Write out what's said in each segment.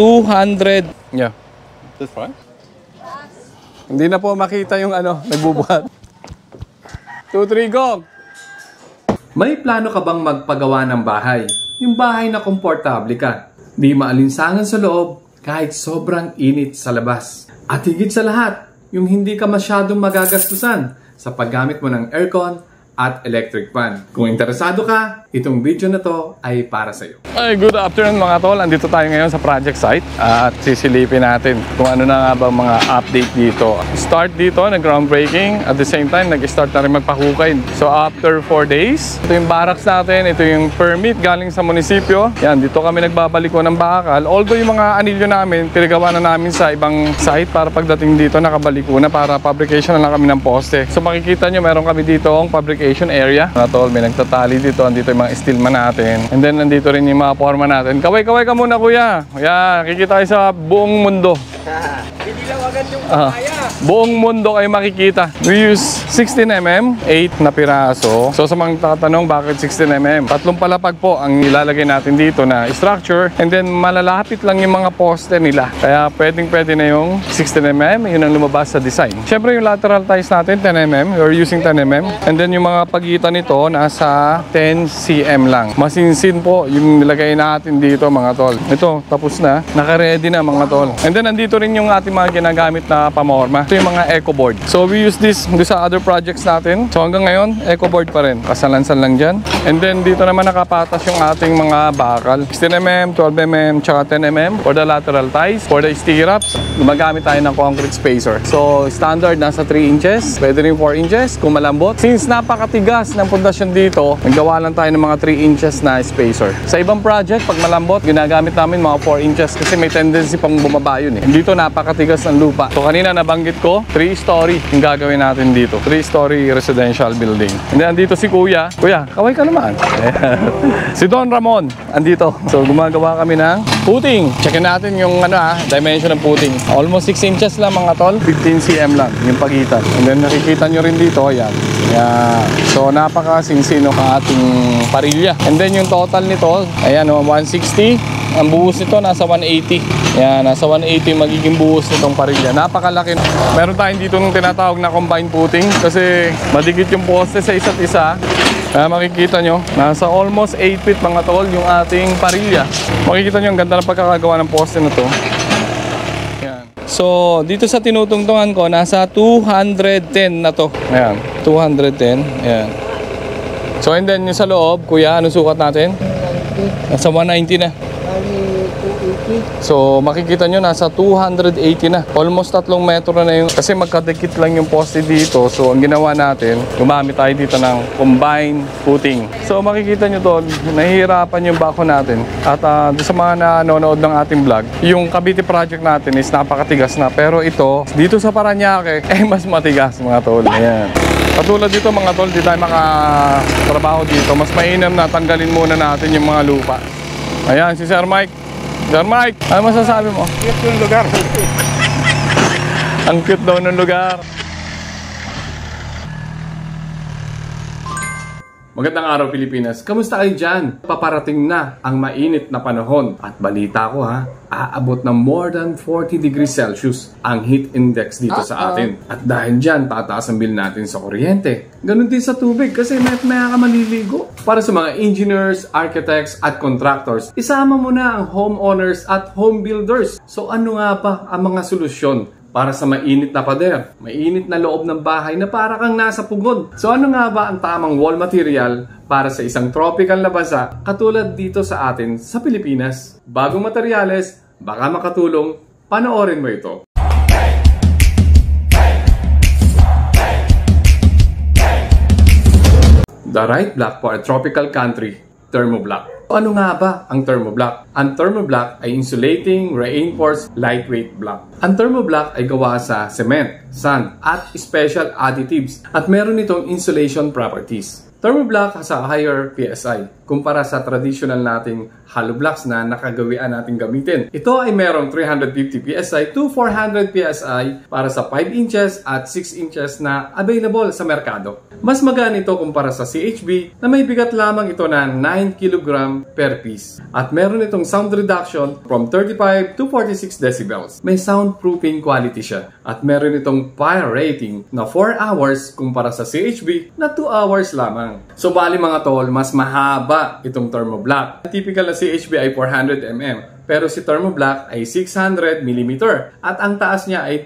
200. Yeah. That's fine. Hindi na po makita yung nagbubuhat. 2, 3, go! May plano ka bang magpagawa ng bahay? Yung bahay na komportable ka. Di maalinsangan sa loob kahit sobrang init sa labas. At higit sa lahat, yung hindi ka masyadong magagastusan sa paggamit mo ng aircon at electric fan. Kung interesado ka, itong video na to ay para sa iyo. Ay, good afternoon mga tol. Andito tayo ngayon sa project site at sisilipin natin kung ano na nga ba mga update dito. Start dito, nag-groundbreaking. At the same time, nag-start na rin magpahukay. So after 4 days, ito yung barracks natin. Ito yung permit galing sa munisipyo. Yan, dito kami nagbabaliko ng bakal. Although yung mga anilyo namin, pinagawa na namin sa ibang site para pagdating dito, nakabaliko na para fabrication na lang kami ng poste. So makikita nyo, meron kami dito ang fabrication area. Mga tol, may nagtatali dito. Andito yung mga steel man natin. And then nandito rin yung mga forma natin. Kaway-kaway ka muna kuya. Kaya kikita kayo sa buong mundo. Hindi lang agad yung kaya. Buong mundo kayo makikita. We use 16mm, 8 na piraso. So sa mga tatanong bakit 16mm? Tatlong palapag po ang ilalagay natin dito na structure. And then malalapit lang yung mga poste nila. Kaya pwedeng-pwede na yung 16mm. Yun ang lumabas sa design. Siyempre yung lateral ties natin 10mm. We're using 10mm. And then yung mga pagitan nito nasa 10cm lang. Masinsin po yung nilagay natin dito mga tol. Ito, tapos na. Naka-ready na mga tol. And then nandito rin yung ating mga ginagamit na pamorma. Ito yung mga eco board. So we use this sa other projects natin. So hanggang ngayon, eco board pa rin. Kasalansan lang dyan. And then dito naman nakapatas yung ating mga bakal. 16mm, 12mm, tsaka 10mm for the lateral ties. For the stirrups, gumagamit tayo ng concrete spacer. So standard nasa 3 inches. Pwede rin 4 inches kung malambot. Since napakatigas ng pundasyon dito, naggawa lang tayo ng mga 3 inches na spacer. Sa ibang project, pag malambot, ginagamit namin mga 4 inches kasi may tendency pang bumaba yun eh. Dito napakatigas ng lupa. So kanina nabanggit ko, 3-story yung gagawin natin dito. 3-story residential building. And then andito si Kuya. Kuya, kaway ka naman. Si Don Ramon, andito. So gumagawa kami ng puting. Checkin natin yung dimension ng puting. Almost 6 inches lang mga tol. 15 cm lang yung pagitan. And then nakikita nyo rin dito, yan. Yeah. So napakasinsino ang ating parilya. And then yung total nito, ayan 160. Ang buhos nito nasa 180. Yan, nasa 180 magiging buhos nitong parilya. Napakalaki. Meron tayong dito nung tinatawag na combined footing kasi madikit yung poste sa isa't isa. Makikita nyo, nasa almost 8 feet mga tol yung ating parilya. Makikita nyo ang ganda ng pagkakagawa ng poste na to. Yan. So, dito sa tinutungtungan ko, nasa 210 na to. Ayan, 210. Ayan. So, and then yung sa loob, kuya, anong sukat natin? Nasa 190 na. So makikita nyo nasa 280 na. Almost 3 metro na yung kasi magkadikit lang yung poste dito. So ang ginawa natin, gumamit tayo dito ng combined footing. So makikita nyo to, nahihirapan yung bako natin. At sa mga nanonood ng ating vlog, yung Cavite project natin is napakatigas na. Pero ito, dito sa Parañaque, mas matigas mga tol. Ayan. Katulad dito mga tol, di tayo makatrabaho dito. Mas mainam na tanggalin muna natin yung mga lupa. Ayan, si Sir Mike. Sir Mike, ano masasabi mo? Cute yung lugar. Ang cute daw ng lugar. Magandang araw Pilipinas. Kamusta kayo dyan? Paparating na ang mainit na panahon. At balita ko aabot ng more than 40 degrees Celsius ang heat index dito sa atin. At dahil dyan, tataas ang bill natin sa kuryente. Ganun din sa tubig kasi may ka maliligo. Para sa mga engineers, architects at contractors, isama mo na ang homeowners at home builders. So ano nga ba ang mga solusyon para sa mainit na pader, mainit na loob ng bahay na para kang nasa pugon? So ano nga ba ang tamang wall material para sa isang tropical na bansa katulad dito sa atin sa Pilipinas? Bagong materyales, baka makatulong, panoorin mo ito. The right block for a tropical country, Thermoblock. Ano nga ba ang Thermoblock? Ang Thermoblock ay insulating, reinforced, lightweight block. Ang Thermoblock ay gawa sa cement, sand, at special additives at meron itong insulation properties. Thermoblock has a higher PSI kumpara sa traditional nating hollow blocks na nakagawian nating gamitin. Ito ay merong 350 PSI to 400 PSI para sa 5 inches at 6 inches na available sa merkado. Mas magaan ito kumpara sa CHB na may bigat lamang ito na 9 kg per piece. At meron itong sound reduction from 35 to 46 decibels. May soundproofing quality siya. At meron itong fire rating na 4 hours kumpara sa CHB na 2 hours lamang. So bali mga tol, mas mahaba itong Thermoblock. Typical na CHB ay 400 mm. Pero si Thermoblock ay 600 mm at ang taas niya ay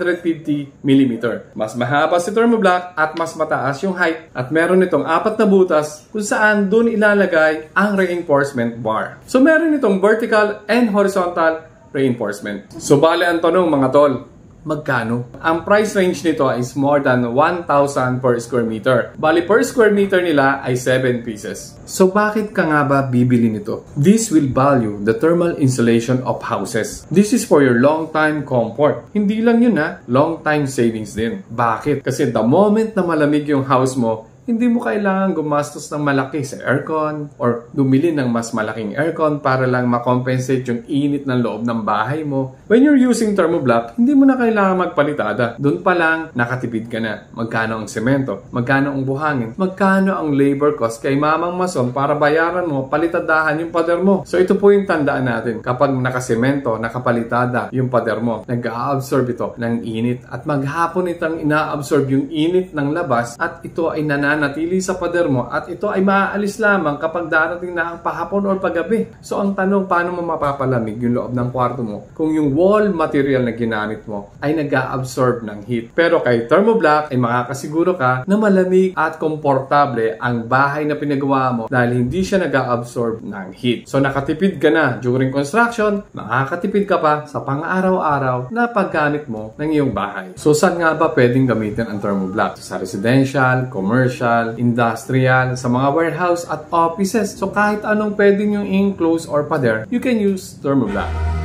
250 mm. Mas mahaba si Thermoblock at mas mataas yung height at meron itong 4 na butas kung saan dun ilalagay ang reinforcement bar. So meron itong vertical and horizontal reinforcement. So bale ang tanong mga tol, magkano? Ang price range nito is more than 1,000 per square meter. Bali per square meter nila ay 7 pieces. So bakit ka nga ba bibili nito? This will value the thermal insulation of houses. This is for your long-time comfort. Hindi lang yun long-time savings din. Bakit? Kasi the moment na malamig yung house mo, hindi mo kailangan gumastos ng malaki sa aircon or bumili ng mas malaking aircon para lang makompensate yung init ng loob ng bahay mo. When you're using Thermoblock, hindi mo na kailangan magpalitada. Doon pa lang, nakatipid ka na. Magkano ang semento? Magkano ang buhangin? Magkano ang labor cost kay mamang mason para bayaran mo, palitadahan yung pader mo? So ito po yung tandaan natin. Kapag nakasemento, nakapalitada yung pader mo, nag-a-absorb ito ng init at maghapon itong ina-absorb yung init ng labas at ito ay nananatili sa pader mo at ito ay maaalis lamang kapag darating na ang pahapon or paggabi. So ang tanong, paano mo mapapalamig yung loob ng kwarto mo kung yung wall material na ginamit mo ay nag-a-absorb ng heat? Pero kay Thermoblock ay makakasiguro ka na malamig at komportable ang bahay na pinagawa mo dahil hindi siya nag-a-absorb ng heat. So nakatipid ka na during construction, makakatipid ka pa sa pang-araw-araw na paggamit mo ng iyong bahay. So saan nga ba pwedeng gamitin ang Thermoblock? Sa residential, commercial, industrial, sa mga warehouse at offices. So kahit anong pwede nyo enclose or pader, you can use Thermoblock.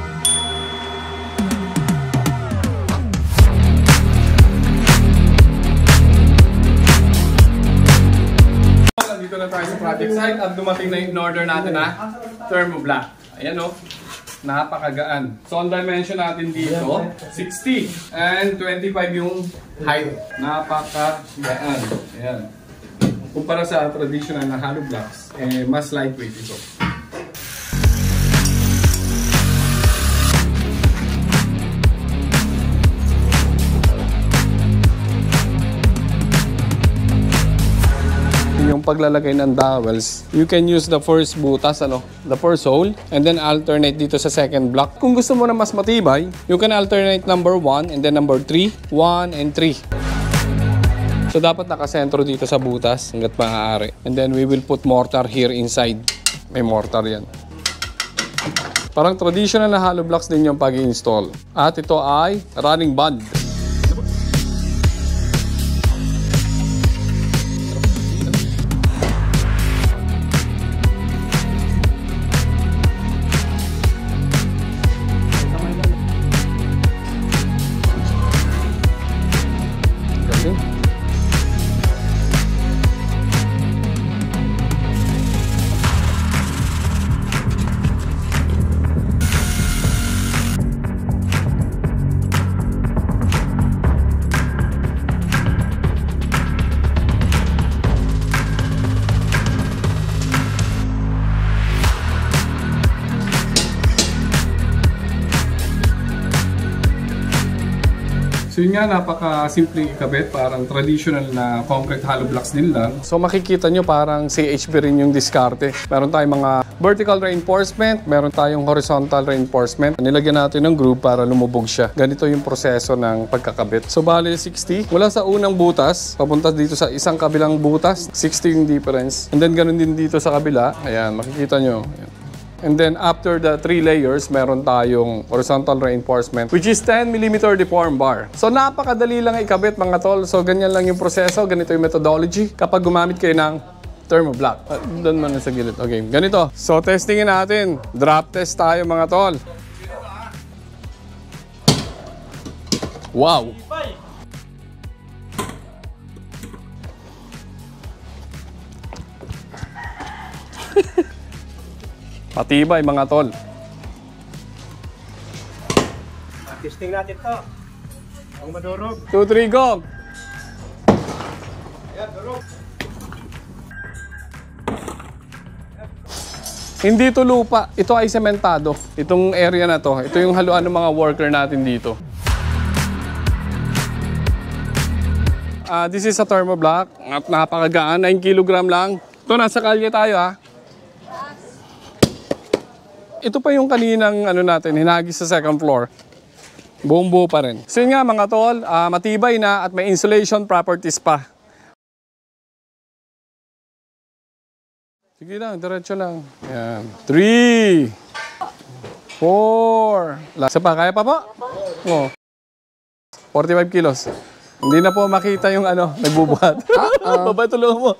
Dito na tayo sa project site at dumating na yung order natin Thermoblock. Ayan o. Napakagaan. So, ang dimension natin dito, 60 and 25 yung height. Napakagaan. Ayan. Kumpara sa traditional na hollow blocks, mas lightweight ito. Yung paglalagay ng dowels, you can use the first butas, the first hole, and then alternate dito sa second block. Kung gusto mo na mas matibay, you can alternate number 1 and then number 3, 1 and 3. So dapat nakasentro dito sa butas hanggat maaari. And then we will put mortar here inside. May mortar yan. Parang traditional na hollow blocks din yung pag-i-install. At ito ay running bond. So yun nga, napaka-simpleng ikabit, parang traditional na concrete hollow blocks din lang. So makikita nyo parang CHB rin yung diskarte. Meron tayong mga vertical reinforcement, meron tayong horizontal reinforcement. Nilagyan natin ng groove para lumubog siya. Ganito yung proseso ng pagkakabit. So bali 60, mula sa unang butas, papunta dito sa isang kabilang butas, 60 yung difference. And then ganun din dito sa kabila. Ayan, makikita nyo. Ayan. And then after the 3 layers, meron tayong horizontal reinforcement which is 10mm deform bar. So napakadali lang ikabit mga tol. So ganyan lang yung proseso, ganito yung methodology kapag gumamit kayo ng Thermoblock. Doon man sa gilid. Okay, ganito. So testingin natin. Drop test tayo mga tol. Wow! Patibay mga tol. Testing natin to. Ang madurog. 2, 3, go! Ayan, durog. Hindi to lupa. Ito ay sementado. Itong area na to. Ito yung haluan ng mga worker natin dito. This is a thermoblock. At napakagaan. 9 kilogram lang. Ito, nasa kalye tayo ha. Ito pa yung kaninang natin, hinagis sa second floor. Buong buo pa rin. So yun nga mga tol, matibay na at may insulation properties pa. Sige lang, diretso lang. Yan. 3, 4. Isa pa, kaya pa po? Oh. 45 kilos. Hindi na po makita yung nagbubuhat. Baba, tulungan mo.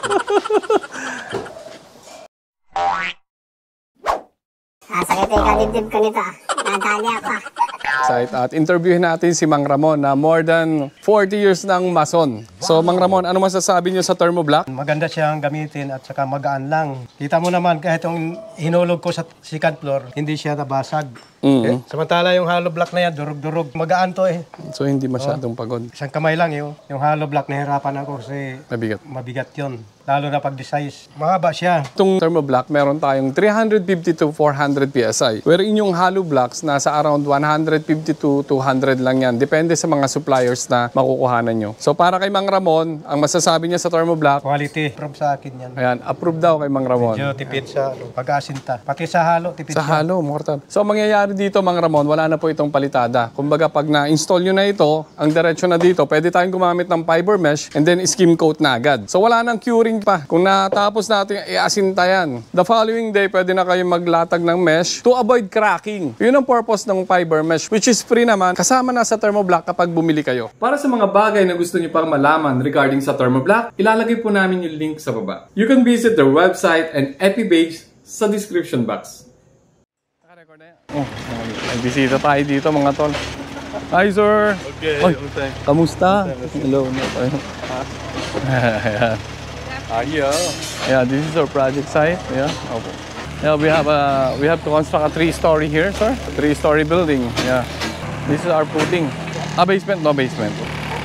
Sakit yung kalibdib ko nito. Nadali ako. At interviewin natin si Mang Ramon na more than 40 years ng mason. So Mang Ramon, ano masasabi niyo sa thermoblock? Maganda siyang gamitin at saka magaan lang. Kita mo naman kahit yung hinulog ko sa second floor, hindi siya nabasag. Samantala yung hollow block na yan, durug-durug. Magaan to eh. So hindi masyadong pagod. Isang kamay lang yung hollow block nahirapan ako kasi Mabigat. mabigat yun. Lalo na pag size. Mahaba siya. Itong thermoblock, meron tayong 350 to 400 PSI. Wherein yung hollow blocks, nasa around 150 to 200 lang yan. Depende sa mga suppliers na makukuhanan nyo. So para kay Mang Ramon, ang masasabi niya sa thermoblock, Quality. Prove sa akin yan. ayan, approve daw kay Mang Ramon. Medyo tipid sa pag-asinta. Pati sa halo, tipid Sa siya. halo, mortal. So, ang mangyayari dito, Mang Ramon, wala na po itong palitada. Kumbaga, pag na-install nyo na ito, ang diretsyo na dito, pwede tayong gumamit ng fiber mesh and then skim coat na agad. So, wala nang curing pa. Kung natapos natin, iasinta yan. The following day, pwede na kayong maglatag ng mesh to avoid cracking. Yun ang purpose ng fiber mesh, which is free naman, kasama na sa thermoblock kapag bumili kayo. Para sa mga bagay na gusto nyo pang malaman regarding sa thermoblock, ilalagay po namin yung link sa baba. You can visit their website and FB page sa description box. Oh, may bisita tayo dito mga tol. Hi sir! Okay, Oy, okay. kamusta? Hello. Yeah. Yeah, this is our project site. Yeah. Okay. Yeah, we have to construct a 3-story here, sir. A 3-story building. Yeah. This is our footing. Basement, no basement.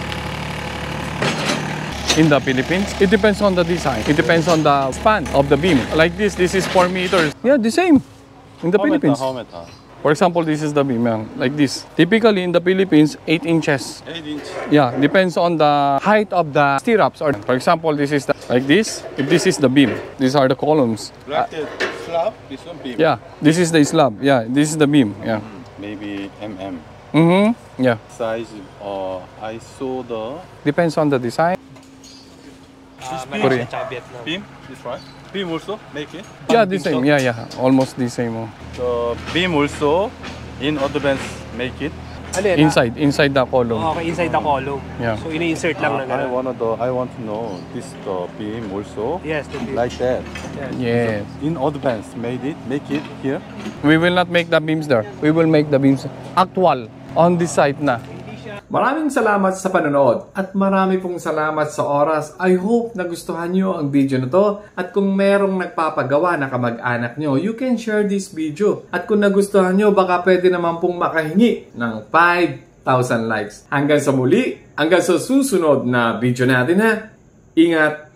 In the Philippines, it depends on the design. It depends on the span of the beam. Like this is 4 meters. Yeah, the same. In the Philippines. How meter? For example, this is the beam, like this. Typically in the Philippines, 8 inches. 8 inch. Yeah, depends on the height of the stirrups. Or for example, this is like this. If this is the beam, these are the columns. Like the slab, this one beam. Yeah, this is the slab. Yeah, this is the beam. Yeah. Maybe mm. Yeah. Size, I saw the Depends on the design. Korea. beam, this one. Beam also, make it. Yeah, the same. Yeah. Almost the same. The beam also, in advance, make it. Inside the column. Okay, inside the column. Yeah. So, ini-insert lang na I gano'n. want to know this the beam also. Yes, the beam. Like that. Yes. In advance, make it here. We will not make the beams there. We will make the beams actual on this site na. Maraming salamat sa panonood at marami pong salamat sa oras. I hope nagustuhan nyo ang video na to at kung merong nagpapagawa na kamag-anak nyo, you can share this video. At kung nagustuhan nyo, baka pwede naman pong makahingi ng 5,000 likes. Hanggang sa muli, hanggang sa susunod na video natin ha. Ingat!